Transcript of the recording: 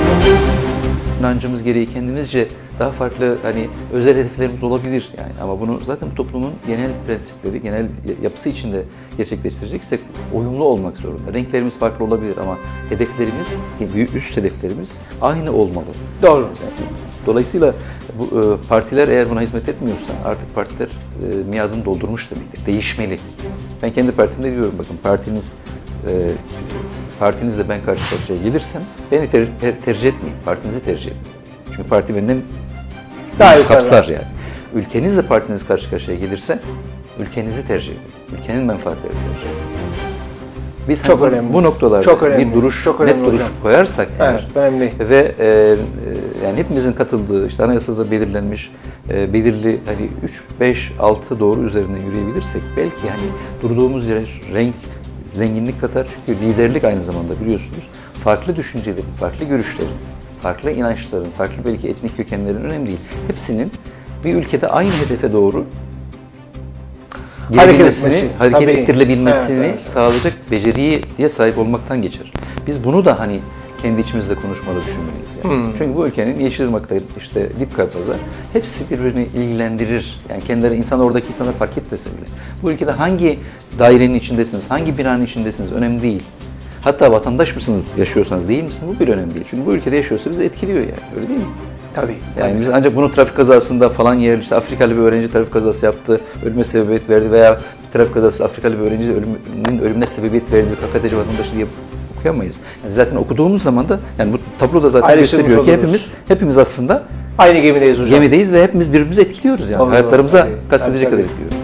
İnancımız gereği kendimizce daha farklı hani özel hedeflerimiz olabilir yani, ama bunu zaten toplumun genel prensipleri, genel yapısı içinde gerçekleştireceksek uyumlu olmak zorunda. Renklerimiz farklı olabilir ama hedeflerimiz, üst hedeflerimiz aynı olmalı. Doğru. Yani, dolayısıyla bu partiler eğer buna hizmet etmiyorsa artık partiler miadını doldurmuş demektir. Değişmeli. Ben kendi partimde diyorum, bakın partinizle ben karşı karşıya gelirsem beni tercih etmeyin, partinizi tercih edin. Çünkü parti benden daha kapsar yani. Ülkenizle partiniz karşı karşıya gelirse ülkenizi tercih edin. Ülkenin menfaatlerini tercih edin. Biz çok önemli. Bu noktalarda çok önemli. Bir duruş, çok net duruş koyarsak evet, önemli. Ve yani hepimizin katıldığı, işte anayasada belirlenmiş belirli hani 3, 5, 6 doğru üzerinde yürüyebilirsek belki hani durduğumuz yere renk, zenginlik katar. Çünkü liderlik aynı zamanda biliyorsunuz farklı düşüncelerin, farklı görüşlerin, farklı inançların, farklı belki etnik kökenlerin önemli değil. Hepsinin bir ülkede aynı hedefe doğru hareket ettirilebilmesini sağlayacak beceriye sahip olmaktan geçer. Biz bunu da hani kendi içimizde konuşmada düşünmeliyiz. Yani. Çünkü bu ülkenin Yeşilırmak'ta işte Dipkarpaz'a hepsi birbirini ilgilendirir. Yani kendileri, oradaki insanlar fark etmese bile. Bu ülkede hangi dairenin içindesiniz, hangi binanın içindesiniz önemli değil. Hatta vatandaş mısınız, yaşıyorsanız değil misiniz bu bile önemli değil. Çünkü bu ülkede yaşıyorsa bizi etkiliyor yani. Öyle değil mi? Tabii. Yani biz ancak bunu trafik kazasında falan yerli, işte Afrikalı bir öğrenci trafik kazası yaptı, ölüme sebebiyet verdi veya trafik kazası Afrikalı bir öğrencinin ölümüne sebebiyet verdi, KKTC vatandaşı diye okuyamayız. Yani zaten okuduğumuz zaman da yani bu tablo da zaten gösteriyor ki hepimiz aslında aynı gemideyiz hocam. Gemideyiz ve hepimiz birbirimizi etkiliyoruz yani. Hayatlarımıza kastedecek kadar etkiliyoruz.